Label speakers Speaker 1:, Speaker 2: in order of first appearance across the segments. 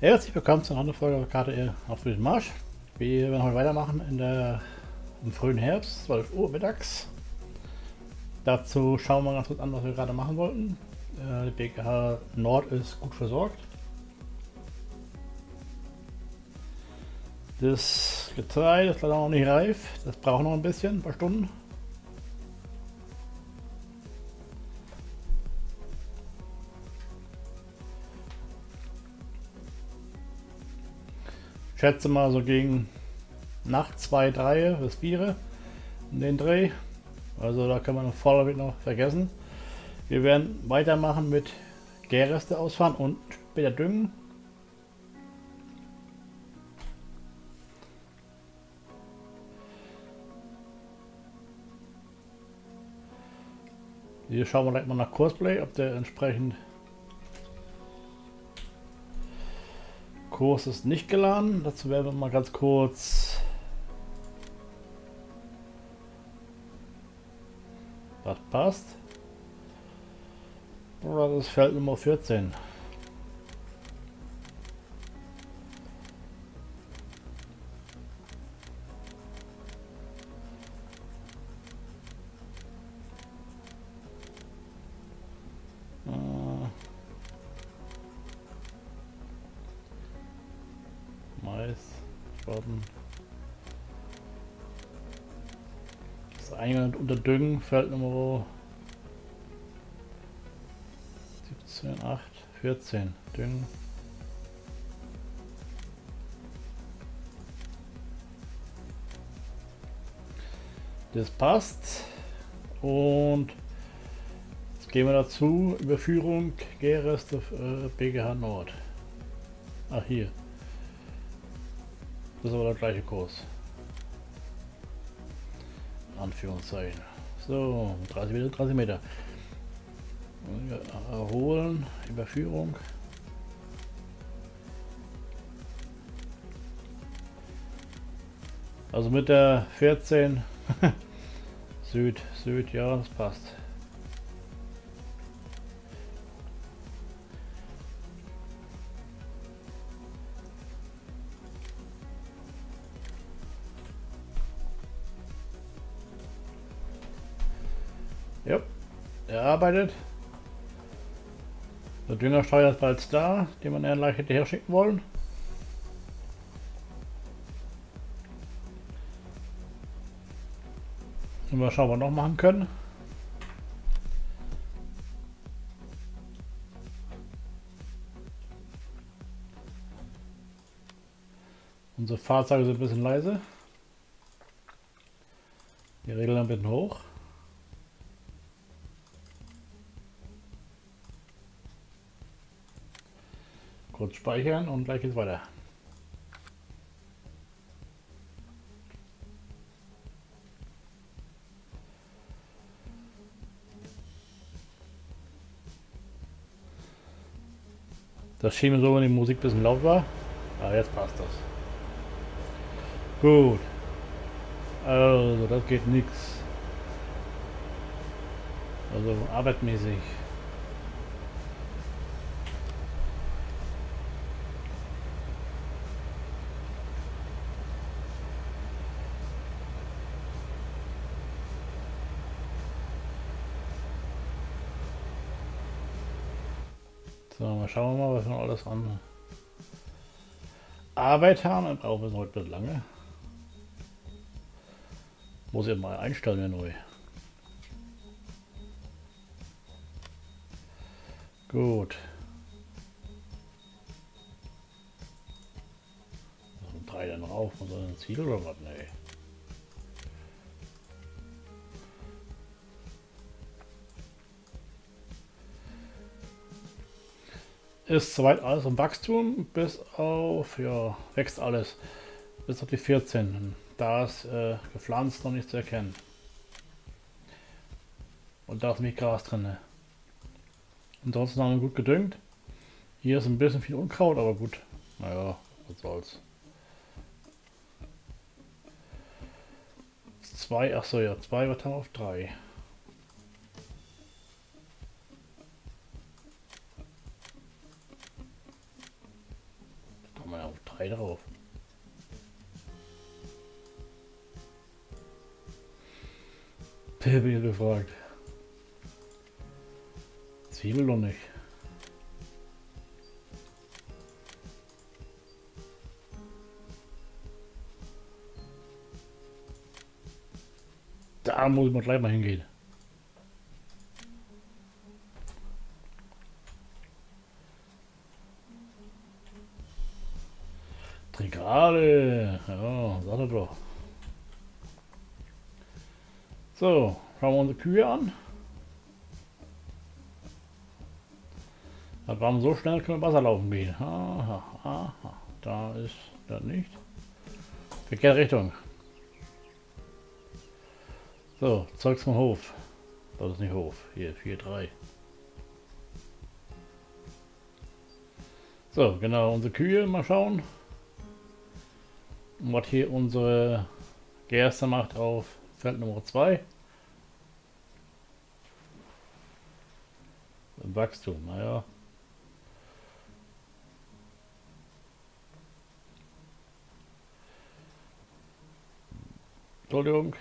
Speaker 1: Herzlich willkommen zu einer neuen Folge KTL auf den Marsch. Wir werden heute weitermachen im frühen Herbst, 12 Uhr mittags. Dazu schauen wir ganz kurz an, was wir gerade machen wollten. Die BKH Nord ist gut versorgt. Das Getreide ist leider noch nicht reif, das braucht noch ein paar Stunden. Ich schätze mal so gegen Nacht 2, 3 bis 4 in den Dreh. Also da kann man im Vorderweg noch vergessen. Wir werden weitermachen mit Gärreste ausfahren und später düngen. Hier schauen wir gleich mal nach Kursplay, ob der entsprechend Kurs ist nicht geladen. Dazu werden wir mal ganz kurz das passt. Oder das ist Feld Nummer 14. Mais, Spaten. Das Eingang unter Düngen, Feld Nummer 17, 8, 14. Düngen. Das passt. Und jetzt gehen wir dazu. Überführung Gärreste BKH Nord. Ach, hier. Das ist aber der gleiche Kurs. Anführungszeichen. So, 30 Meter. Erholen, Überführung. Also mit der 14 Süd, ja, das passt. Ja, er arbeitet. Der Düngersteuer ist bereits da, den wir leicht hinterher schicken wollen. Und mal schauen, was wir noch machen können. Unsere Fahrzeuge sind ein bisschen leise. Die regeln ein bisschen hoch. Kurz speichern und gleich geht's weiter. Das schien mir so, wenn die Musik ein bisschen laut war. Ah, jetzt passt das. Gut. Also, das geht nichts. Also, arbeitmäßig. So, schauen wir mal, was wir noch alles an Arbeit haben. Dann brauchen wir es heute nicht lange. Muss ich mal einstellen, ja neu. Gut. Was sind 3 dann rauf? Muss ein Ziel oder was? Nee. Ist soweit alles im Wachstum, bis auf, ja, wächst alles, bis auf die 14. Da ist gepflanzt noch nicht zu erkennen. Und da ist nämlich Gras drin. Ansonsten haben wir gut gedüngt. Hier ist ein bisschen viel Unkraut, aber gut. Naja, was soll's. 2, achso ja, 2 wird dann auf 3. 3 drauf. Bin ich gefragt. Zwiebel noch nicht. Da muss man gleich mal hingehen. Trikale. Ja, sag das doch. So, schauen wir unsere Kühe an. Das war so schnell, können wir Wasser laufen gehen. Aha, aha. Da ist das nicht. Verkehrte Richtung. So, Zeugs vom Hof. Das ist nicht Hof. Hier, 4,3. So, genau, unsere Kühe. Mal schauen. Und was hier unsere Gerste macht auf Feld Nummer 2. Wachstum, naja. Entschuldigung.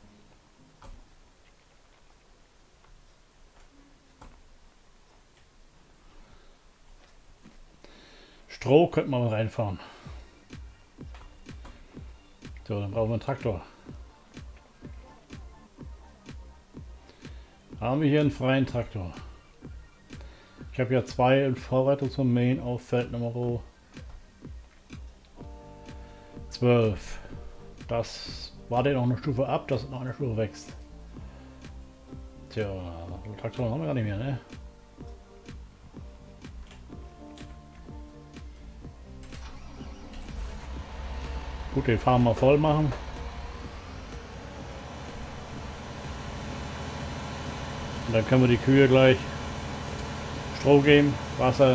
Speaker 1: Stroh könnte man mal reinfahren. So, dann brauchen wir einen Traktor. Haben wir hier einen freien Traktor. Ich habe ja 2 in Vorbereitung zum Mähen auf Feld Nummer 12. Das war der noch eine Stufe ab, dass es noch eine Stufe wächst. Tja, Traktoren haben wir gar nicht mehr, ne? Gut, den Farm mal voll machen. Und dann können wir die Kühe gleich Stroh geben, Wasser.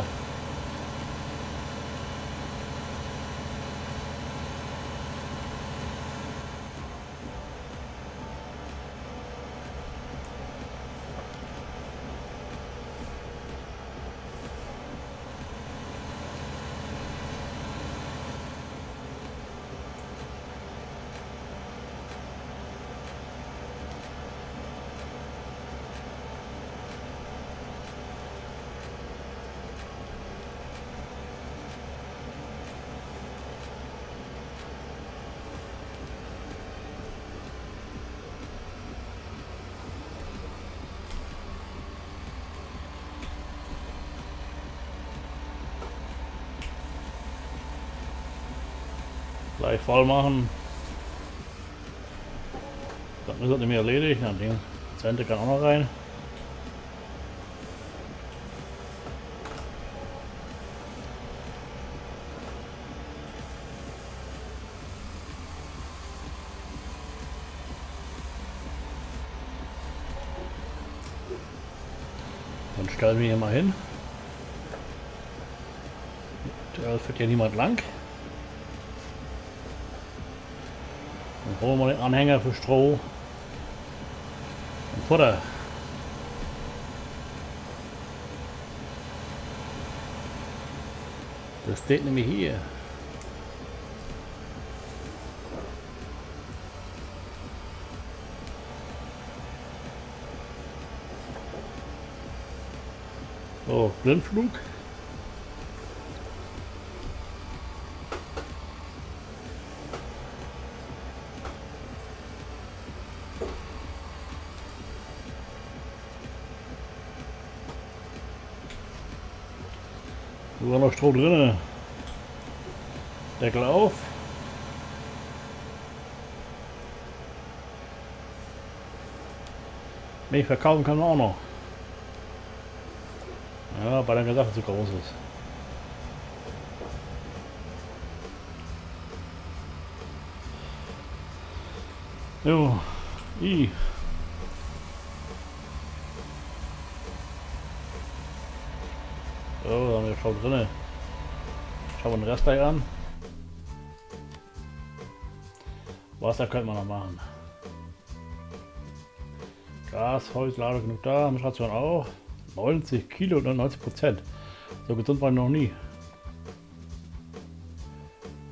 Speaker 1: Gleich voll machen. Dann ist das nicht mehr erledigt. Dann die Zente kann auch noch rein. Dann stellen wir hier mal hin. Da führt hier niemand lang. Dann holen wir den Anhänger für Stroh und Futter. Das steht nämlich hier. So, Blindflug. Da war noch Stroh drin. Deckel auf. Milch verkaufen kann man auch noch. Ja, weil er gesagt hat, so groß ist. Jo, i. So, da haben wir schon drin. Schauen wir den Rest gleich an. Wasser könnte man noch machen. Gas, Holz, Lade genug da, Mischration auch. 90 Kilo und 90%. So gesund war ich noch nie.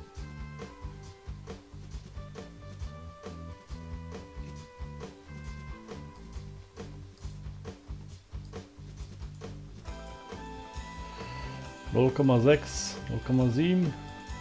Speaker 1: 0,6, 0,7.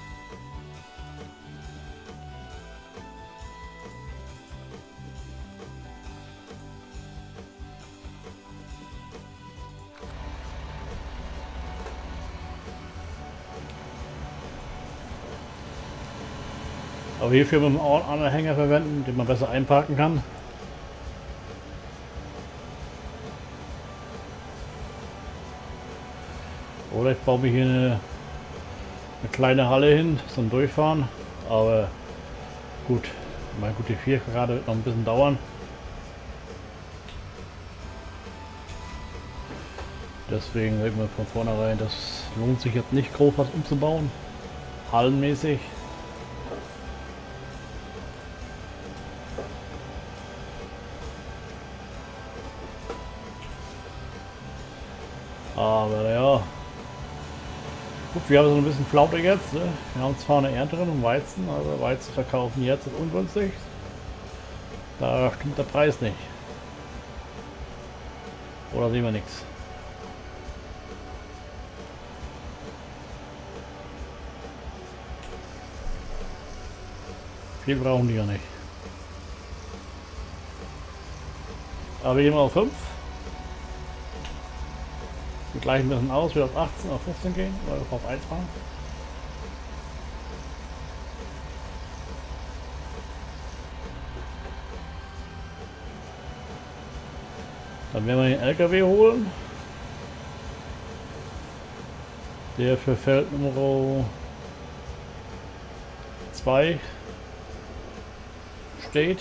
Speaker 1: Aber hierfür muss man auch einen Anhänger verwenden, den man besser einparken kann. Oder ich baue mir hier eine kleine Halle hin zum Durchfahren. Aber gut, meine gute 4 Grad wird noch ein bisschen dauern. Deswegen sagen wir von vornherein, das lohnt sich jetzt nicht groß was umzubauen. Hallenmäßig. Aber ja, gut, wir haben so ein bisschen Flaute jetzt. Ne? Wir haben zwar eine Ernte drin und Weizen, aber Weizen verkaufen jetzt ist ungünstig. Da stimmt der Preis nicht. Oder sehen wir nichts. Viel brauchen die ja nicht. Aber wir gehen mal auf 5. Wir gleichen ein bisschen aus, wieder auf 18, auf 15 gehen oder auf 1 fahren. Dann werden wir den LKW holen. Der für Feld Nummer 2 steht.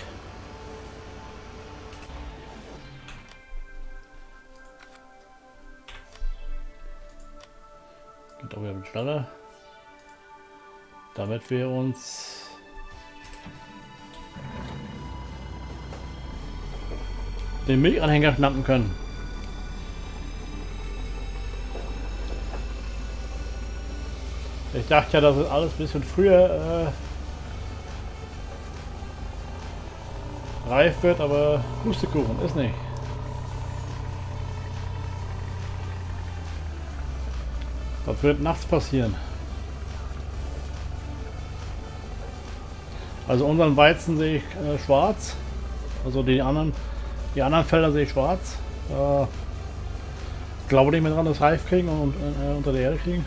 Speaker 1: Geht auch wieder mit schneller. Damit wir uns den Milchanhänger schnappen können. Ich dachte ja, dass es alles ein bisschen früher reif wird, aber Pustekuchen ist nicht. Das wird nachts passieren. Also unseren Weizen sehe ich schwarz. Also die anderen Felder sehe ich schwarz. Ich glaube nicht mehr dran, dass reif kriegen und unter der Erde kriegen.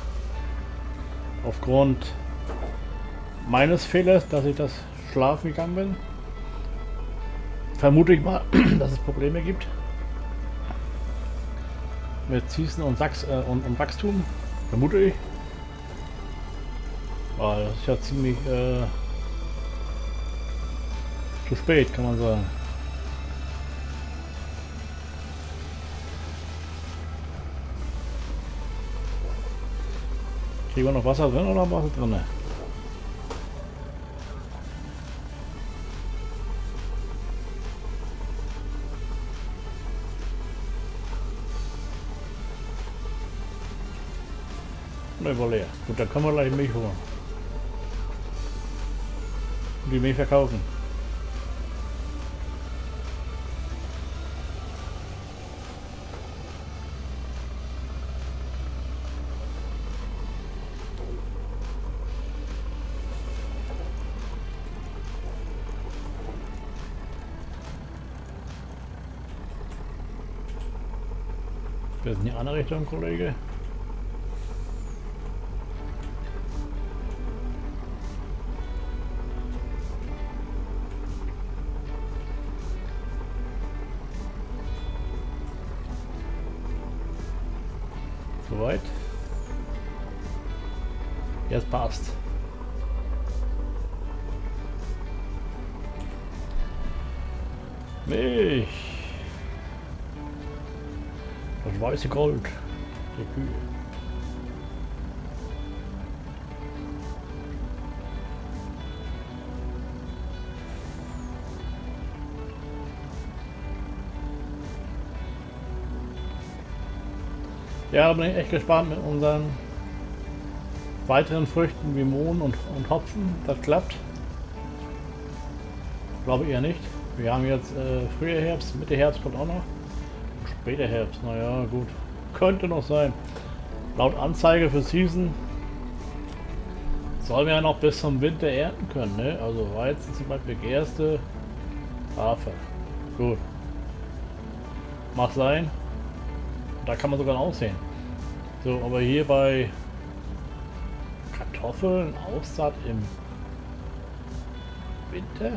Speaker 1: Aufgrund meines Fehlers, dass ich das schlafen gegangen bin. Vermute ich mal, dass es Probleme gibt mit Ziesen und Wachstum. Vermute ich. Aber das ist ja ziemlich zu spät, kann man sagen. Kriegen wir noch Wasser drin oder Wasser drin? Ne, war leer. Gut, dann können wir gleich Milch holen. Und die Milch verkaufen. Wir sind in die andere Richtung, Kollege. Soweit. Jetzt passt. Milch. Das weiße Gold der Kühe. Ja, da bin ich echt gespannt mit unseren weiteren Früchten wie Mohn und Hopfen. Das klappt. Glaube ich eher nicht. Wir haben jetzt früher Herbst, Mitte Herbst kommt auch noch. Später Herbst, naja gut. Könnte noch sein. Laut Anzeige für Season sollen wir ja noch bis zum Winter ernten können, ne? Also Weizen zum Beispiel, Gerste, Hafer. Gut. Mag sein. Da kann man sogar aussehen. So, aber hier bei Kartoffeln, Aussaat im Winter?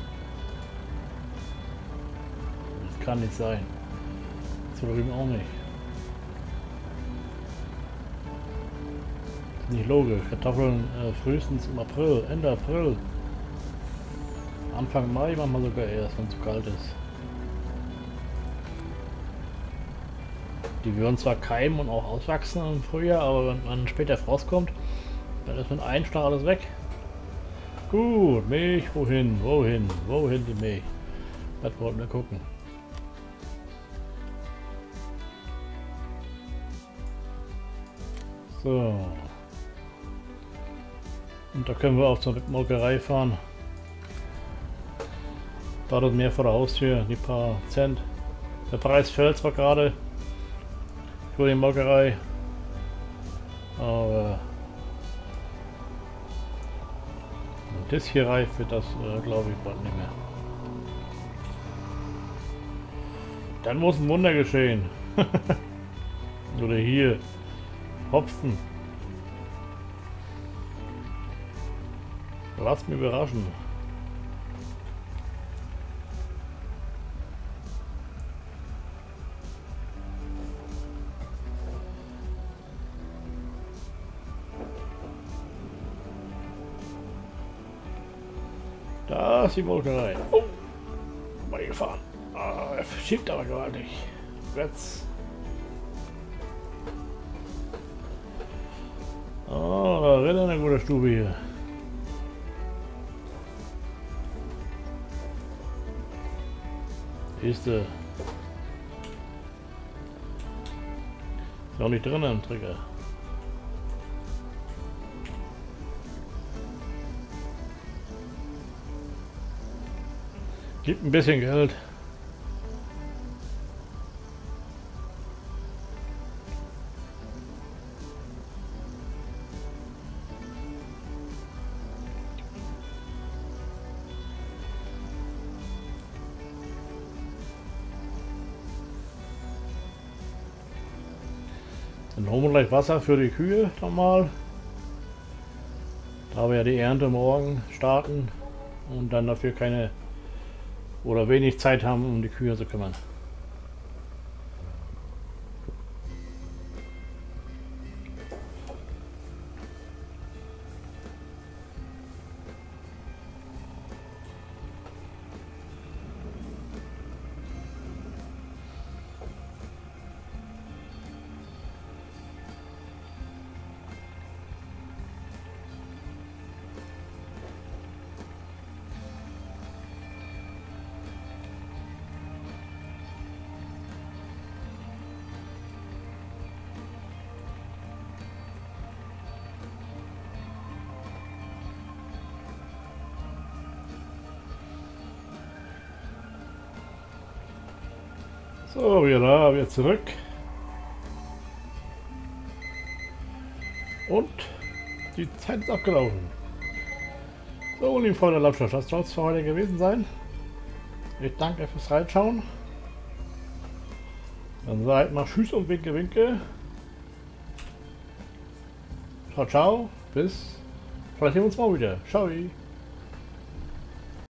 Speaker 1: Das kann nicht sein. So drüben auch nicht. Das ist nicht logisch. Kartoffeln frühestens im April, Ende April. Anfang Mai machen wir sogar erst, wenn es zu kalt ist. Die würden zwar keimen und auch auswachsen im Frühjahr, aber wenn man später Frost kommt, dann ist mit einem Schlag alles weg. Gut, Milch, wohin, wohin, wohin die Milch? Das wollten wir gucken. So. Und da können wir auch zur Molkerei fahren. Da das mehr vor der Haustür, die paar Cent. Der Preis fällt zwar gerade für die Molkerei, aber wenn das hier reif wird, das glaube ich bald nicht mehr. Dann muss ein Wunder geschehen. Oder hier Hopfen. Lasst mich überraschen. Da ist die Molkerei. Oh, vorbeigefahren. Ah, er verschiebt aber gewaltig. Jetzt. Oh, da rennt eine gute Stube hier. Ist auch nicht drin im Trigger. Gibt ein bisschen Geld. Dann holen wir gleich Wasser für die Kühe nochmal. Da wir ja die Ernte morgen starten und dann dafür keine oder wenig Zeit haben, um die Kühe zu kümmern. So, wieder zurück. Und die Zeit ist abgelaufen. So, liebe Freunde der Laubschaft, das soll es für heute gewesen sein. Ich danke fürs Reinschauen. Dann seid mal Tschüss und Winke, Winke. Ciao, ciao. Bis. Vielleicht sehen wir uns mal wieder. Ciao.